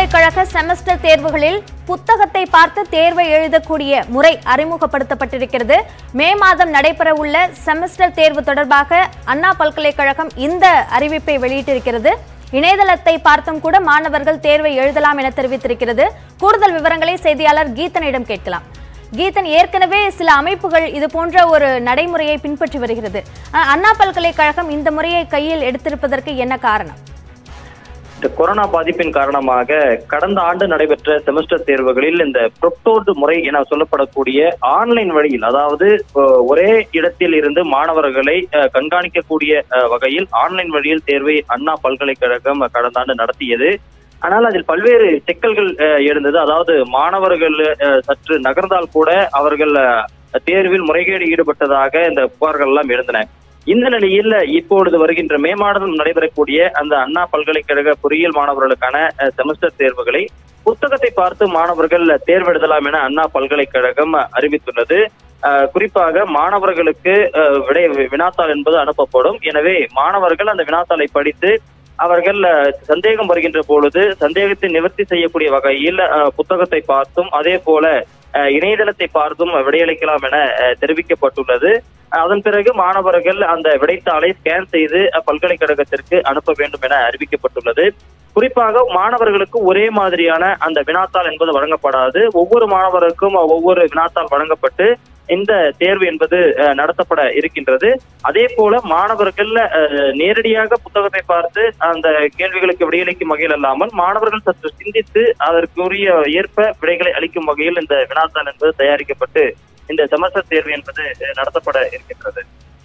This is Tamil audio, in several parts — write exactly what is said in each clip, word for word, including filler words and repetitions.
பல்கலைக்கழக செமஸ்டர் தேர்வுகளில் புத்தகத்தை பார்த்து தேர்வை எழுதக்கூடிய முறை அறிமுகப்படுத்தப்பட்டிருக்கிறது. மே மாதம் நடைபெறவுள்ள செமஸ்டர் தேர்வு தொடர்பாக அண்ணா பல்கலைக்கழகம் இந்த அறிவிப்பை வெளியிட்டிருக்கிறது. இணையதளத்தை பார்த்தும் கூட மாணவர்கள் தேர்வை எழுதலாம் என தெரிவித்திருக்கிறது. கூடுதல் விவரங்களை செய்தியாளர் கீதனிடம் கேட்கலாம். கீதன், ஏற்கனவே சில அமைப்புகள் இது போன்ற ஒரு நடைமுறையை பின்பற்றி வருகிறது. அண்ணா பல்கலைக்கழகம் இந்த முறையை கையில் எடுத்திருப்பதற்கு என்ன காரணம்? இந்த கொரோனா பாதிப்பின் காரணமாக கடந்த ஆண்டு நடைபெற்ற செமஸ்டர் தேர்வுகளில் இந்த ப்ரொப்டோர்டு முறை என சொல்லப்படக்கூடிய ஆன்லைன் வழியில், அதாவது ஒரே இடத்தில் இருந்து மாணவர்களை கண்காணிக்கக்கூடிய வகையில் ஆன்லைன் வழியில் தேர்வை அண்ணா பல்கலைக்கழகம் கடந்த ஆண்டு நடத்தியது. ஆனால் அதில் பல்வேறு சிக்கல்கள் எழுந்தது. அதாவது மாணவர்கள் சற்று நகர்ந்தால் கூட அவர்கள் தேர்வில் முறைகேடு ஈடுபட்டதாக இந்த புகார்கள் எல்லாம் எழுந்தன. இந்த நிலையில் இப்பொழுது வருகின்ற மே மாதம் நடைபெறக்கூடிய அந்த அண்ணா பல்கலைக்கழக பொறியியல் மாணவர்களுக்கான செமஸ்டர் தேர்வுகளை புத்தகத்தை பார்த்து மாணவர்கள் தேர்வெழுதலாம் என அண்ணா பல்கலைக்கழகம் அறிவித்துள்ளது. குறிப்பாக மாணவர்களுக்கு விடை வினாத்தாள் என்பது அனுப்பப்படும். எனவே மாணவர்கள் அந்த வினாத்தாளை படித்து அவர்கள் சந்தேகம் வருகின்ற பொழுது சந்தேகத்தை நிவர்த்தி செய்யக்கூடிய வகையில் புத்தகத்தை பார்த்தும் அதே போல இணையதளத்தை பார்த்தும் விடையளிக்கலாம் என தெரிவிக்கப்பட்டுள்ளது. அதன் பிறகு மாணவர்கள் அந்த விடைத்தாளை ஸ்கேன் செய்து பல்கலைக்கழகத்திற்கு அனுப்ப வேண்டும் என அறிவிக்கப்பட்டுள்ளது. குறிப்பாக மாணவர்களுக்கு ஒரே மாதிரியான அந்த வினாத்தாள் என்பது வழங்கப்படாது. ஒவ்வொரு மாணவருக்கும் ஒவ்வொரு வினாத்தாள் வழங்கப்பட்டு இந்த தேர்வு என்பது நடத்தப்பட இருக்கின்றது. அதே போல மாணவர்கள் நேரடியாக புத்தகத்தை பார்த்து அந்த கேள்விகளுக்கு விடையளிக்கும் வகையில் அல்லாமல் மாணவர்கள் சற்று சிந்தித்து அதற்குரிய ஏற்ப விடைகளை அளிக்கும் வகையில் இந்த வினாத்தாள் என்பது தயாரிக்கப்பட்டு இந்த செமஸ்டர் தேர்வு என்பது நடத்தப்பட இருக்கின்றது.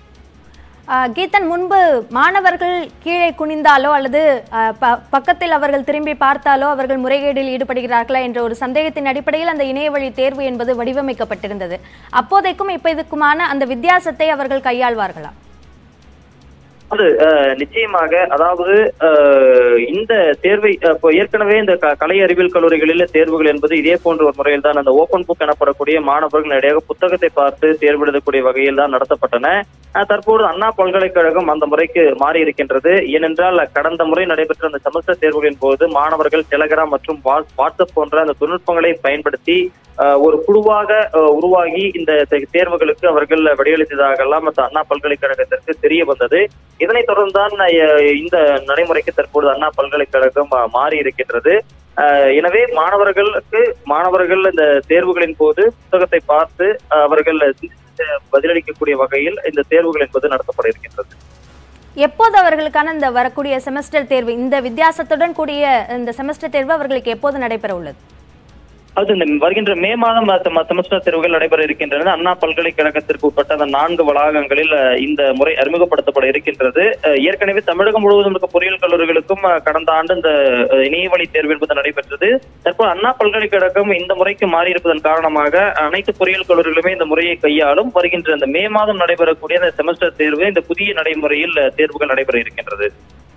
கீதன், முன்பு மாணவர்கள் கீழே குனிந்தாலோ அல்லது பக்கத்தில் அவர்கள் திரும்பி பார்த்தாலோ அவர்கள் முறைகேடில் ஈடுபடுகிறார்களா என்ற ஒரு சந்தேகத்தின் அடிப்படையில் அந்த இணைய வழி தேர்வு என்பது வடிவமைக்கப்பட்டிருந்தது. அப்போதைக்கும் இப்போதைக்குமான அந்த வித்தியாசத்தை அவர்கள் கையாள்வார்களா? அது நிச்சயமாக, அதாவது இந்த தேர்வை ஏற்கனவே இந்த கலை அறிவியல் கல்லூரிகளில் தேர்வுகள் என்பது இதே போன்ற ஒரு முறையில் தான் அந்த ஓபன் புக் எனப்படக்கூடிய மாணவர்கள் நேரடியாக புத்தகத்தை பார்த்து தேர்வு எழுதக்கூடிய வகையில் தான் நடத்தப்பட்டன. தற்போது அண்ணா பல்கலைக்கழகம் அந்த முறைக்கு மாறி இருக்கின்றது. ஏனென்றால் கடந்த முறை நடைபெற்ற அந்த செமஸ்டர் தேர்வுகளின் போது மாணவர்கள் டெலகிராம் மற்றும் வாட்ஸ்அப் போன்ற அந்த தொழில்நுட்பங்களை பயன்படுத்தி ஒரு குழுவாக உருவாகி இந்த தேர்வுகளுக்கு அவர்கள் விடையளித்ததாகலாம் அண்ணா பல்கலைக்கழகத்திற்கு தெரிய வந்தது. இதனைத் தொடர்ந்துதான் இந்த நடைமுறைக்கு தற்போது அண்ணா பல்கலைக்கழகம் மாறி இருக்கின்றது. எனவே மாணவர்களுக்கு மாணவர்கள் இந்த தேர்வுகளின் போது புத்தகத்தை பார்த்து அவர்கள் பதிலளிக்கக்கூடிய வகையில் இந்த தேர்வுகள் என்பது நடத்தப்பட இருக்கின்றது. எப்போது அவர்களுக்கான இந்த வரக்கூடிய செமஸ்டர் தேர்வு, இந்த வித்தியாசத்துடன் கூடிய இந்த செமஸ்டர் தேர்வு அவர்களுக்கு எப்போது நடைபெற உள்ளது? அது இந்த வருகின்ற மே மாதம் செமஸ்டர் தேர்வுகள் நடைபெற இருக்கின்றன. அண்ணா பல்கலைக்கழகத்திற்கு உட்பட்ட அந்த நான்கு வளாகங்களில் இந்த முறை அறிமுகப்படுத்தப்பட இருக்கின்றது. ஏற்கனவே தமிழகம் முழுவதும் இருக்க பொறியியல் கல்லூரிகளுக்கும் கடந்த ஆண்டு இந்த இணையவழி தேர்வு என்பது நடைபெற்றது. தற்போது அண்ணா பல்கலைக்கழகம் இந்த முறைக்கு மாறி இருப்பதன் காரணமாக அனைத்து பொறியியல் கல்லூரிகளுமே இந்த முறையை கையாளும். வருகின்ற இந்த மே மாதம் நடைபெறக்கூடிய இந்த செமஸ்டர் தேர்வு இந்த புதிய நடைமுறையில் தேர்வுகள் நடைபெற இருக்கின்றது.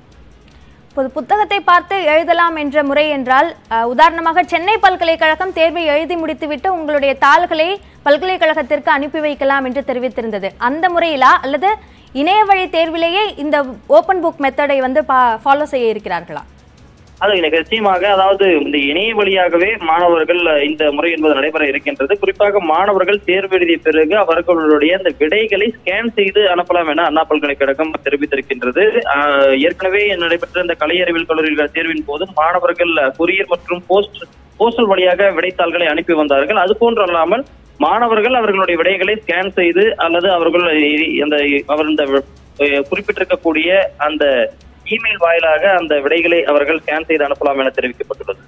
புத்தகத்தை பார்த்து எழுதலாம் என்ற முறை என்றால், உதாரணமாக சென்னை பல்கலைக்கழகம் தேர்வை எழுதி முடித்துவிட்டு உங்களுடைய தாள்களை பல்கலைக்கழகத்திற்கு அனுப்பி வைக்கலாம் என்று தெரிவித்திருந்தது. அந்த முறையிலா அல்லது இணைய வழி தேர்விலேயே இந்த ஓபன் புக் மெத்தடை வந்து ஃபாலோ செய்ய இருக்கிறார்களா? அது எனக்கு நிச்சயமாக, அதாவது இந்த இணைய வழியாகவே மாணவர்கள் இந்த முறை என்பது நடைபெற இருக்கின்றது. குறிப்பாக மாணவர்கள் தேர்வு எழுதிய பிறகு அவர்களுடைய அந்த விடைகளை ஸ்கேன் செய்து அனுப்பலாம் என அண்ணா பல்கலைக்கழகம் தெரிவித்திருக்கின்றது. ஏற்கனவே நடைபெற்ற இந்த கலை அறிவியல் கல்லூரிகள் தேர்வின் போது மாணவர்கள் கொரியர் மற்றும் போஸ்ட் போஸ்டல் வழியாக விடைத்தாள்களை அனுப்பி வந்தார்கள். அது போன்று அல்லாமல் மாணவர்கள் அவர்களுடைய விடைகளை ஸ்கேன் செய்து அல்லது அவர்கள் அந்த அவர் இந்த குறிப்பிட்டிருக்கக்கூடிய அந்த இமெயில் வாயிலாக அந்த விடைகளை அவர்கள் ஸ்கேன் செய்து அனுப்பலாம் என தெரிவிக்கப்பட்டுள்ளது.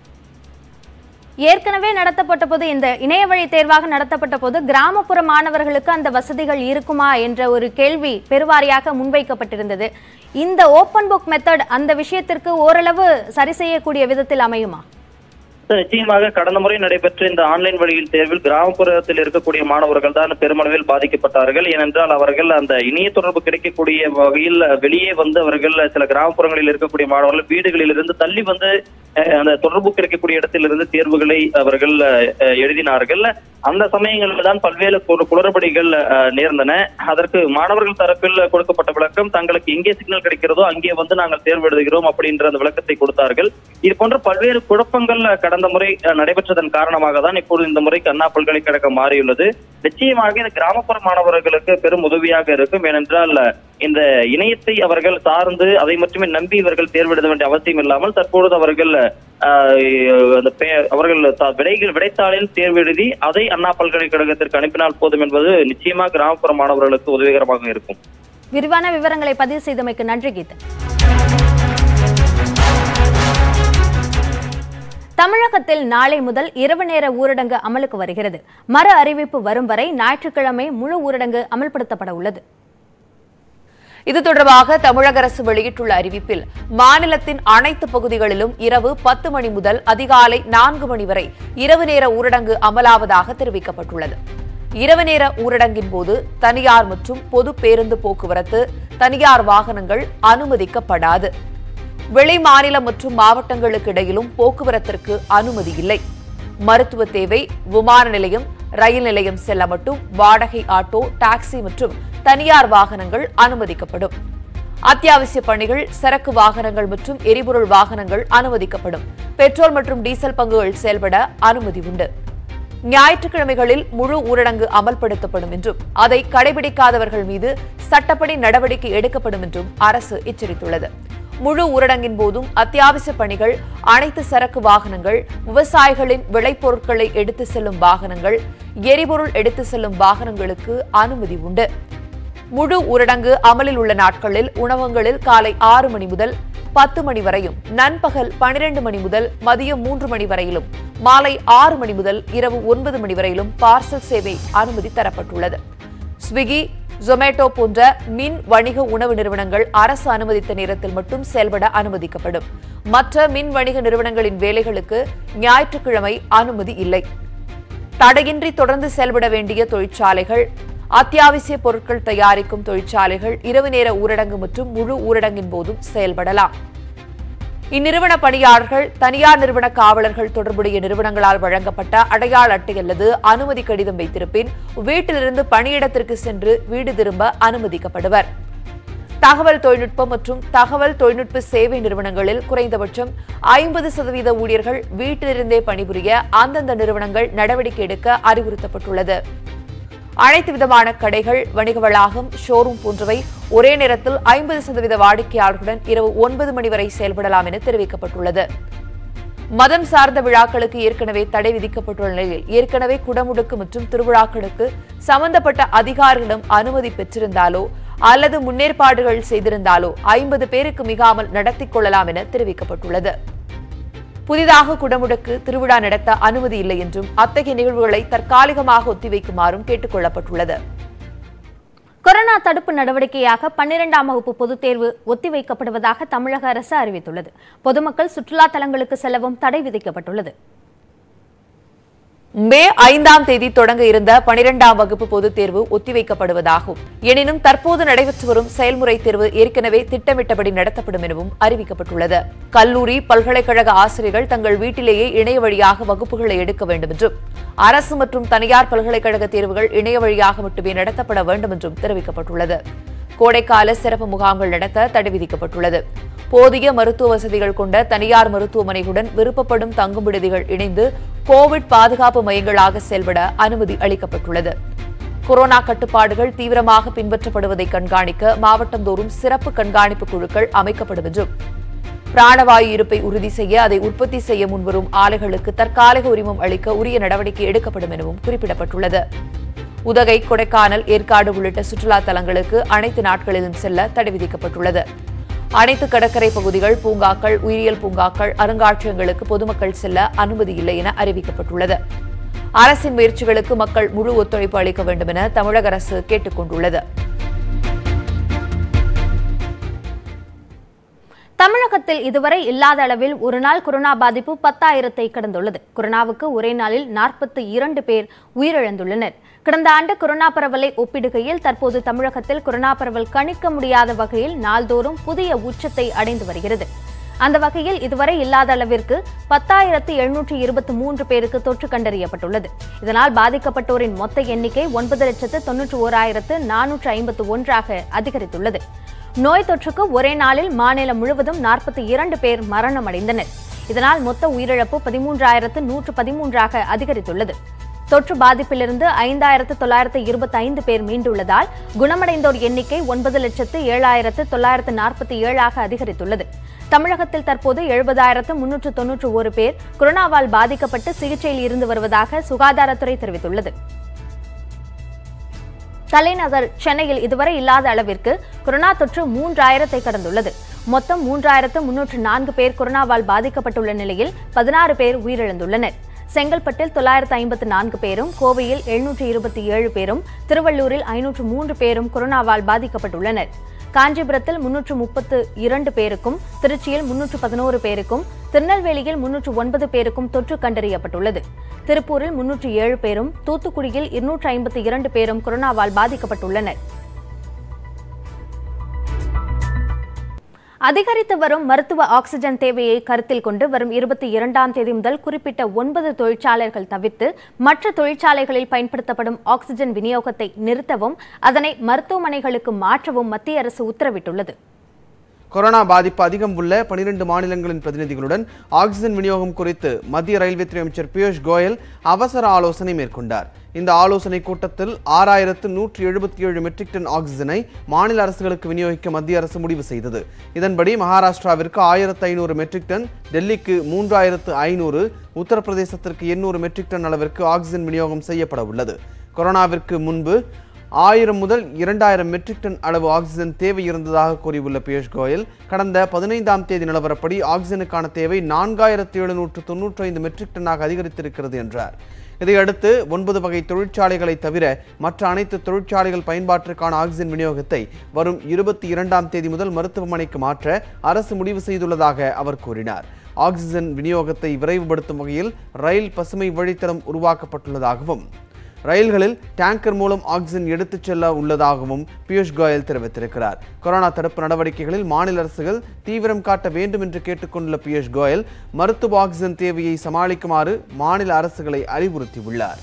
ஏற்கனவே நடத்தப்பட்ட போது, இந்த இணைய வழி தேர்வாக நடத்தப்பட்ட போது கிராமப்புற மாணவர்களுக்கு அந்த வசதிகள் இருக்குமா என்ற ஒரு கேள்வி பெருவாரியாக முன்வைக்கப்பட்டிருந்தது. இந்த ஓபன் புக் மெத்தட் அந்த விஷயத்திற்கு ஓரளவு சரி செய்யக்கூடிய விதத்தில் அமையுமா? நிச்சயமாக கடந்த முறை நடைபெற்ற இந்த ஆன்லைன் வழியில் தேர்வில் கிராமப்புறத்தில் இருக்கக்கூடிய மாணவர்கள் தான் பெருமளவில் பாதிக்கப்பட்டார்கள். ஏனென்றால் அவர்கள் அந்த இணைய தொடர்பு கிடைக்கக்கூடிய வகையில் வெளியே வந்து அவர்கள் சில கிராமப்புறங்களில் இருக்கக்கூடிய மாணவர்கள் வீடுகளில் இருந்து தள்ளி வந்து அந்த தொடர்பு கிடைக்கக்கூடிய இடத்திலிருந்து தேர்வுகளை அவர்கள் எழுதினார்கள். அந்த சமயங்களில் தான் பல்வேறு குளறுபடிகள் நேர்ந்தன. அதற்கு மாணவர்கள் தரப்பில் கொடுக்கப்பட்ட விளக்கம், தங்களுக்கு எங்கே சிக்னல் கிடைக்கிறதோ அங்கே வந்து நாங்கள் தேர்வு எழுதுகிறோம் அப்படின்ற அந்த விளக்கத்தை கொடுத்தார்கள். இது போன்ற பல்வேறு குழப்பங்கள் கடந்த முறை நடைபெற்றதன் காரணமாக தான் இப்போது இந்த முறைக்கு அண்ணா பல்கலைக்கழகம் மாறியுள்ளது. நிச்சயமாக இந்த கிராமப்புற மாணவர்களுக்கு பெரும் உதவியாக இருக்கும். ஏனென்றால் இந்த இணையத்தை அவர்கள் சார்ந்து அதை மட்டுமே நம்பி இவர்கள் தேர்வு எழுத வேண்டிய அவசியம் இல்லாமல் தற்பொழுது அவர்கள் அவர்கள் விடைகள் விடைத்தாளில் தேர்வு எழுதி அதை அண்ணா பல்கலைக்கழகத்திற்கு அனுப்பினால் போதும் என்பது நிச்சயமாக கிராமப்புற மாணவர்களுக்கு உதவிகரமாக இருக்கும். விரிவான விவரங்களை பதிவு செய்தமைக்கு நன்றி கீதன். தமிழகத்தில் நாளை முதல் இரவு நேர ஊரடங்கு அமலுக்கு வருகிறது. மறு அறிவிப்பு வரும் வரை ஞாயிற்றுக்கிழமை முழு ஊரடங்கு அமல்படுத்தப்பட உள்ளது. இது தொடர்பாக தமிழக அரசு வெளியிட்டுள்ள அறிவிப்பில் மாநிலத்தின் அனைத்து பகுதிகளிலும் இரவு பத்து மணி முதல் அதிகாலை நான்கு மணி வரை இரவு நேர ஊரடங்கு அமலாவதாக தெரிவிக்கப்பட்டுள்ளது. இரவு நேர ஊரடங்கின் போது தனியார் மற்றும் பொது பேருந்து போக்குவரத்து, தனியார் வாகனங்கள் அனுமதிக்கப்படாது. வெளி மாநிலம் மற்றும் மாவட்டங்களுக்கு இடையிலும் போக்குவரத்திற்கு அனுமதி இல்லை. மருத்துவ தேவை, விமான நிலையம், ரயில் நிலையம் செல்ல மட்டும் வாடகை ஆட்டோ, டாக்ஸி மற்றும் தனியார் வாகனங்கள் அனுமதிக்கப்படும். அத்தியாவசிய பணிகள், சரக்கு வாகனங்கள் மற்றும் எரிபொருள் வாகனங்கள் அனுமதிக்கப்படும். பெட்ரோல் மற்றும் டீசல் பங்குகள் செயல்பட அனுமதி உண்டு. ஞாயிற்றுக்கிழமைகளில் முழு ஊரடங்கு அமல்படுத்தப்படும் என்றும் அதை கடைபிடிக்காதவர்கள் மீது சட்டப்படி நடவடிக்கை எடுக்கப்படும் என்றும் அரசு எச்சரித்துள்ளது. முழு ஊரடங்கின் போதும் அத்தியாவசிய பணிகள், அனைத்து சரக்கு வாகனங்கள், விவசாயிகளின் விளைபொருட்களை எடுத்து செல்லும் வாகனங்கள், எரிபொருள் எடுத்து செல்லும் வாகனங்களுக்கு அனுமதி உண்டு. முழு ஊரடங்கு அமலில் உள்ள நாட்களில் உணவகங்களில் காலை ஆறு மணி முதல் பத்து மணி வரையும், நண்பகல் பனிரெண்டு மணி முதல் மதியம் மூன்று மணி வரையிலும், மாலை ஆறு மணி முதல் இரவு ஒன்பது மணி வரையிலும் பார்சல் சேவை அனுமதி தரப்பட்டுள்ளது. ஸ்விக்கி, ஜொமேட்டோ போன்ற மின் வணிக உணவு நிறுவனங்கள் அரசு அனுமதித்த நேரத்தில் மட்டும் செயல்பட அனுமதிக்கப்படும். மற்ற மின் வணிக நிறுவனங்களின் வேலைகளுக்கு ஞாயிற்றுக்கிழமை அனுமதி இல்லை. தடையின்றி தொடர்ந்து செயல்பட வேண்டிய தொழிற்சாலைகள், அத்தியாவசிய பொருட்கள் தயாரிக்கும் தொழிற்சாலைகள் இரவு நேர ஊரடங்கு மற்றும் முழு ஊரடங்கின் போதும் செயல்படலாம். இந்நிறுவன பணியாளர்கள், தனியார் நிறுவன காவலர்கள் தொடர்புடைய நிறுவனங்களால் வழங்கப்பட்ட அடையாள அட்டை அல்லது அனுமதி கடிதம் வைத்திருப்பின் வீட்டிலிருந்து பணியிடத்திற்கு சென்று வீடு திரும்ப அனுமதிக்கப்படுவர். தகவல் தொழில்நுட்பம் மற்றும் தகவல் தொழில்நுட்ப சேவை நிறுவனங்களில் குறைந்தபட்சம் ஐம்பது சதவீத ஊழியர்கள் வீட்டிலிருந்தே பணிபுரிய அந்தந்த நிறுவனங்கள் நடவடிக்கை எடுக்க அறிவுறுத்தப்பட்டுள்ளது. அனைத்து விதமான கடைகள், வணிக வளாகம், ஷோரூம் போன்றவை ஒரே நேரத்தில் ஐம்பது சதவீத வாடிக்கையாளர்களுடன் இரவு ஒன்பது மணி வரை செயல்படலாம் என தெரிவிக்கப்பட்டுள்ளது. மதம் சார்ந்த விழாக்களுக்கு ஏற்கனவே தடை விதிக்கப்பட்டுள்ள நிலையில் ஏற்கனவே குடமுழுக்கு மற்றும் திருவிழாக்களுக்கு சம்பந்தப்பட்ட அதிகாரிகளிடம் அனுமதி பெற்றிருந்தாலோ அல்லது முன்னேற்பாடுகள் செய்திருந்தாலோ ஐம்பது பேருக்கு மிகாமல் நடத்திக் கொள்ளலாம் என தெரிவிக்கப்பட்டுள்ளது. புதிதாக குடமுழுக்கு, திருவிழா நடத்த அனுமதி இல்லை என்றும் அத்தகைய நிகழ்வுகளை தற்காலிகமாக ஒத்திவைக்குமாறும் கேட்டுக் கொள்ளப்பட்டுள்ளது. கொரோனா தடுப்பு நடவடிக்கையாக பன்னிரண்டாம் வகுப்பு பொதுத் தேர்வு ஒத்திவைக்கப்படுவதாக தமிழக அரசு அறிவித்துள்ளது. பொதுமக்கள் சுற்றுலா தலங்களுக்கு செல்லவும் தடை விதிக்கப்பட்டுள்ளது. மே ஐந்தாம் தேதி தொடங்க இருந்த பனிரெண்டாம் வகுப்பு பொதுத் தேர்வு ஒத்திவைக்கப்படுவதாகவும், எனினும் தற்போது நடைபெற்று வரும் செயல்முறை தேர்வு ஏற்கனவே திட்டமிட்டபடி நடத்தப்படும் எனவும் அறிவிக்கப்பட்டுள்ளது. கல்லூரி, பல்கலைக்கழக ஆசிரியர்கள் தங்கள் வீட்டிலேயே இணைய வழியாக வகுப்புகளை எடுக்க வேண்டும் என்றும், அரசு மற்றும் தனியார் பல்கலைக்கழக தேர்வுகள் இணைய வழியாக மட்டுமே நடத்தப்பட வேண்டும் என்றும் தெரிவிக்கப்பட்டுள்ளது. கோடைக்கால சிறப்பு முகாம்கள் நடத்த தடை விதிக்கப்பட்டுள்ளது. போதிய மருத்துவ வசதிகள் கொண்ட தனியார் மருத்துவமனைகளுடன் விருப்பப்படும் தங்கும் விடுதிகள் இணைந்து கோவிட் பாதுகாப்பு மையங்களாக செயல்பட அனுமதி அளிக்கப்பட்டுள்ளது. கொரோனா கட்டுப்பாடுகள் தீவிரமாக பின்பற்றப்படுவதை கண்காணிக்க மாவட்டந்தோறும் சிறப்பு கண்காணிப்பு குழுக்கள் அமைக்கப்படும் என்றும், பிராணவாயு இருப்பை உறுதி செய்ய அதை உற்பத்தி செய்ய முன்வரும் ஆலைகளுக்கு தற்காலிக உரிமம் அளிக்க உரிய நடவடிக்கை எடுக்கப்படும் எனவும் குறிப்பிடப்பட்டுள்ளது. உதகை, கொடைக்கானல், ஏற்காடு உள்ளிட்ட சுற்றுலா தலங்களுக்கு அனைத்து நாட்களிலும் செல்ல தடை விதிக்கப்பட்டுள்ளது. அனைத்து கடற்கரை பகுதிகள், பூங்காக்கள், உயிரியல் பூங்காக்கள், அருங்காட்சியகங்களுக்கு பொதுமக்கள் செல்ல அனுமதி இல்லை என அறிவிக்கப்பட்டுள்ளது. அரசின் முயற்சிகளுக்கு மக்கள் முழு ஒத்துழைப்பு அளிக்க வேண்டும் என தமிழக அரசு கேட்டுக் கொண்டுள்ளது. தமிழகத்தில் இதுவரை இல்லாத அளவில் ஒருநாள் கொரோனா பாதிப்பு பத்தாயிரத்தை கடந்துள்ளது. கொரோனாவுக்கு ஒரே நாளில் நாற்பத்தி இரண்டு பேர் உயிரிழந்துள்ளனர். கடந்த ஆண்டு கொரோனா பரவலை ஒப்பிடுகையில் தற்போது தமிழகத்தில் கொரோனா பரவல் கணிக்க முடியாத வகையில் நாள்தோறும் புதிய உச்சத்தை அடைந்து வருகிறது. அந்த வகையில் இதுவரை இல்லாத அளவிற்கு பத்தாயிரத்து எழுநூற்று இருபத்தி மூன்று பேருக்கு தொற்று கண்டறியப்பட்டுள்ளது. இதனால் பாதிக்கப்பட்டோரின் மொத்த எண்ணிக்கை ஒன்பது லட்சத்து தொன்னூற்று ஓராயிரத்து நானூற்று ஐம்பத்து ஒன்றாக அதிகரித்துள்ளது. நோய் தொற்றுக்கு ஒரே நாளில் மாநிலம் முழுவதும் நாற்பத்தி இரண்டு பேர் மரணமடைந்தனர். இதனால் மொத்த உயிரிழப்பு பதிமூன்றாயிரத்து நூற்று பதிமூன்றாக அதிகரித்துள்ளது. தொற்று பாதிப்பிலிருந்து ஐந்தாயிரத்து தொள்ளாயிரத்து இருபத்தி ஐந்து பேர் மீண்டுள்ளதால் குணமடைந்தோர் எண்ணிக்கை ஒன்பது லட்சத்து ஏழாயிரத்து தொள்ளாயிரத்து நாற்பத்தி ஏழாக அதிகரித்துள்ளது. தமிழகத்தில் தற்போது எழுபதாயிரத்து முன்னூற்று தொன்னூற்று ஒரு பேர் கொரோனாவால் பாதிக்கப்பட்டு சிகிச்சையில் இருந்து வருவதாக சுகாதாரத்துறை தெரிவித்துள்ளது. தலைநகர் சென்னையில் இதுவரை இல்லாத அளவிற்கு கொரோனா தொற்று மூன்றாயிரத்தை கடந்துள்ளது. மொத்தம் மூன்றாயிரத்து முன்னூற்று நான்கு பேர் கொரோனாவால் பாதிக்கப்பட்டுள்ள நிலையில் பதினாறு பேர் உயிரிழந்துள்ளனர். செங்கல்பட்டில் தொள்ளாயிரத்து ஐம்பத்து நான்கு பேரும், கோவையில் எழுநூற்று இருபத்தி ஏழு பேரும், திருவள்ளூரில் ஐநூற்று மூன்று பேரும் கொரோனாவால் பாதிக்கப்பட்டுள்ளனர். காஞ்சிபுரத்தில் முன்னூற்று முப்பத்து இரண்டு பேருக்கும், திருச்சியில் முன்னூற்று பதினோரு பேருக்கும், திருநெல்வேலியில் முன்னூற்று ஒன்பது பேருக்கும் தொற்று கண்டறியப்பட்டுள்ளது. திருப்பூரில் முன்னூற்று ஏழு பேரும், தூத்துக்குடியில் இருநூற்று ஐம்பத்தி இரண்டு பேரும் கொரோனாவால் பாதிக்கப்பட்டுள்ளனர். அதிகரித்து வரும் மருத்துவ ஆக்ஸிஜன் தேவையை கருத்தில் கொண்டு வரும் இருபத்தி இரண்டாம் தேதி முதல் குறிப்பிட்ட ஒன்பது தொழிற்சாலைகள் தவிர்த்து மற்ற தொழிற்சாலைகளில் பயன்படுத்தப்படும் ஆக்ஸிஜன் விநியோகத்தை நிறுத்தவும் அதனை மருத்துவமனைகளுக்கு மாற்றவும் மத்திய அரசு உத்தரவிட்டுள்ளது. கொரோனா பாதிப்பு அதிகம் உள்ள பனிரெண்டு மாநிலங்களின் பிரதிநிதிகளுடன் ஆக்ஸிஜன் விநியோகம் குறித்து மத்திய ரயில்வே துறை அமைச்சர் பியூஷ் கோயல் அவசர ஆலோசனை மேற்கொண்டார். இந்த ஆலோசனை கூட்டத்தில் ஆறாயிரத்து நூற்று எழுபத்தி ஏழு மெட்ரிக் டன் ஆக்ஸிஜனை மாநில அரசுகளுக்கு விநியோகிக்க மத்திய அரசு முடிவு செய்தது. இதன்படி மகாராஷ்டிராவிற்கு ஆயிரத்து ஐநூறு மெட்ரிக் டன், டெல்லிக்கு மூன்றாயிரத்து ஐநூறு, உத்தரப்பிரதேசத்திற்கு எண்ணூறு மெட்ரிக் டன் அளவிற்கு ஆக்ஸிஜன் விநியோகம் செய்யப்பட உள்ளது. கொரோனாவிற்கு முன்பு ஆயிரம் முதல் இரண்டாயிரம் மெட்ரிக் டன் அளவு ஆக்ஸிஜன் தேவை இருந்ததாக கூறியுள்ள பியூஷ் கோயல், கடந்த பதினைந்தாம் தேதி நிலவரப்படி ஆக்ஸிஜனுக்கான தேவை நான்காயிரத்து எழுநூற்று தொன்னூற்றி ஐந்து மெட்ரிக் டன்னாக அதிகரித்திருக்கிறது என்றார். இதையடுத்து ஒன்பது வகை தொழிற்சாலைகளை தவிர மற்ற அனைத்து தொழிற்சாலைகள் பயன்பாட்டிற்கான ஆக்ஸிஜன் விநியோகத்தை வரும் இருபத்தி இரண்டாம் தேதி முதல் மருத்துவமனைக்கு மாற்ற அரசு முடிவு செய்துள்ளதாக அவர் கூறினார். ஆக்ஸிஜன் விநியோகத்தை விரைவுபடுத்தும் வகையில் ரயில் பசுமை வழித்தடம் உருவாக்கப்பட்டுள்ளதாகவும் ரயில்களில் டேங்கர் மூலம் ஆக்ஸிஜன் எடுத்துச் செல்ல உள்ளதாகவும் பியூஷ் கோயல் தெரிவித்திருக்கிறார். கொரோனா தடுப்பு நடவடிக்கைகளில் மாநில அரசுகள் தீவிரம் காட்ட வேண்டும் என்று கேட்டுக்கொண்டுள்ள பியூஷ் கோயல் மருத்துவ ஆக்ஸிஜன் தேவையை சமாளிக்குமாறு மாநில அரசுகளை அறிவுறுத்தியுள்ளார்.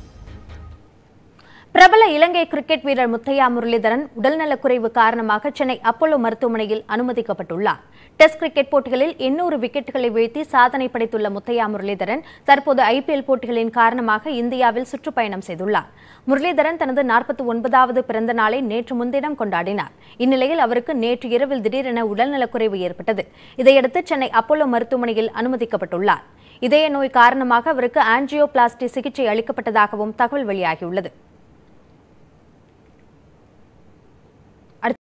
பிரபல இலங்கை கிரிக்கெட் வீரர் முத்தையா முரளிதரன் உடல்நலக்குறைவு காரணமாக சென்னை அப்போலோ மருத்துவமனையில் அனுமதிக்கப்பட்டுள்ளார். டெஸ்ட் கிரிக்கெட் போட்டிகளில் எண்ணூறு விக்கெட்டுகளை வீழ்த்தி சாதனை படைத்துள்ள முத்தையா முரளிதரன் தற்போது ஐபிஎல் போட்டிகளின் காரணமாக இந்தியாவில் சுற்றுப்பயணம் செய்துள்ளார். முரளிதரன் தனது நாற்பத்தி ஒன்பதாவது பிறந்த நாளை நேற்று முன்தினம் கொண்டாடினார். இந்நிலையில் அவருக்கு நேற்று இரவில் திடீரென உடல்நலக்குறைவு ஏற்பட்டது. இதையடுத்து சென்னை அப்போலோ மருத்துவமனையில் அனுமதிக்கப்பட்டுள்ளார். இதய நோய் காரணமாக அவருக்கு ஆஞ்சியோபிளாஸ்டி சிகிச்சை அளிக்கப்பட்டதாகவும் தகவல் வெளியாகியுள்ளது.